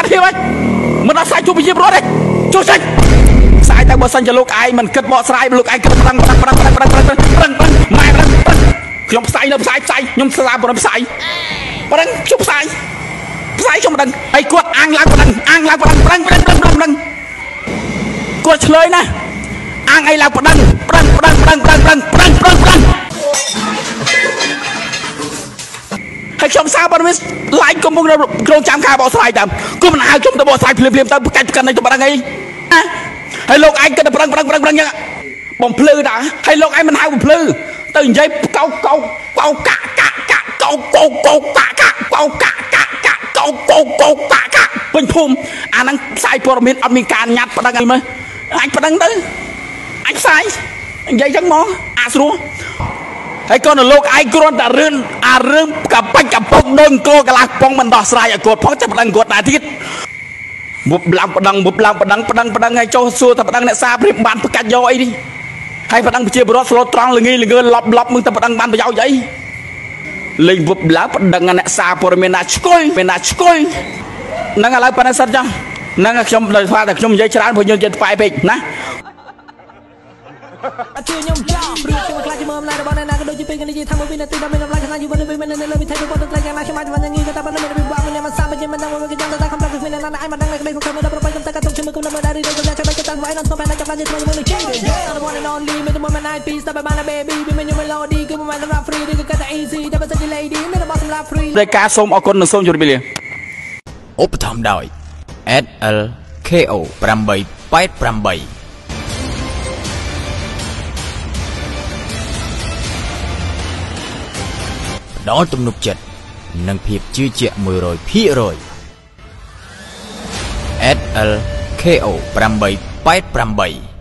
ភាពហ្នឹងមិនដោះស្រាយជួបប្រជាពលរដ្ឋទេជួយចេញស្អាយតែបើសិនជាលោកឯងមិនគិតបកស្រាយលោកឯងគិតប្រឹងម៉ែប្រឹងខ្ញុំផ្សាយនៅផ្សាយខ្ញុំស្លាប់ប្រឹងផ្សាយប្រឹងជប់ផ្សាយខ្ញុំមិនដឹងហើយគាត់អាងឡើងប្រឹងគាត់ឆ្លើយណាអាងអីឡើងប្រឹងហើយខ្ញុំសារព័ត៌មានឡាយកំពុងក្រុងចាំការបកស្រាយតាមគុំមិនហៅខ្ញុំទៅបកស្រាយភ្លាមទៅកាច់ប្រកាន់ទៅប្រឹងអីហើយលោកឯងគិតតែប្រឹងចឹងបំភ្លឺដែរហើយលោកឯងមិនហៅបំភ្លឺទៅនិយាយកោកាពេញភូមិអាហ្នឹងផ្សាយព័ត៌មានអត់មានការញ៉ាត់ប្រឹងអីមើលអាចប្រឹងទៅអាចផ្សាយនិយាយចឹងមកអាស្រួលហើយក៏នៅលោកឯងគ្រាន់តែរឿងកបាច់កពុកដូចអង្គកលាស់ប៉ុងមិនដោះស្រាយឲ្យគាត់ផងតែប្រឹងគាត់ដែរទៀតមុបឡើងប្រឹងហើយចុះសួរតែប្រឹងអ្នកសារព្រៀបបានប្រកាច់យកអីនេះហើយប្រឹងប្រជាពលរដ្ឋស្លូតត្រង់ល្ងើឡប់មើលតែប្រឹងបានប្រយោជន៍អីលេងមុបឡើងប្រឹងអ្នកសារព័ត៌មានណាឆ្កុយហ្នឹងឥឡូវប៉ុណ្ណឹងសិនចុះហ្នឹងខ្ញុំលើថាតែខ្ញុំនិយាយច្រើនព្រោះយើងនិយាយថ្វាយពេកណាអត់ជឿខ្ញុំចង់ព្រួយខ្ញុំខ្លាចមើលម្លាយរបស់អ្នកណាក៏ដូចជាពេលនេះថាមួយវិនាទីដល់មានអំណាចខ្លាំងជីវិតមិននៅលើវិថីរបស់ទឹកយ៉ាងណាខ្ញុំអាចមិនងាយក៏តែប៉ុណ្្នឹងមានវិបាកមិនសាមញ្ញមិនដឹងមកយ៉ាងតែខំប្រឹងគ្មានអ្នកណាអាចមិនដឹងក្តីខ្ញុំមើលដល់ប្របាយខ្ញុំតែកាត់ទុកជិះមើលគុំនៅដែររីក៏ចាំតែចាំវាយដល់ស្បតែចាប់បានជាមួយនឹងជិះដល់one and only មានតែមួយណាពីស្ដាប់បាន baby មានខ្ញុំ melody គឺមិនសម្រាប់ free ឬក៏តែ easy តែបើសិនជា lady មានរបស់សម្រាប់ free រយការសូមអរគុណនិងសូមជម្រាបលាឧបត្ថម្ភដោយ SLKO 888ដល់ទំនុកចិត្តនិងភាពជឿជាក់ 100% SLKO 888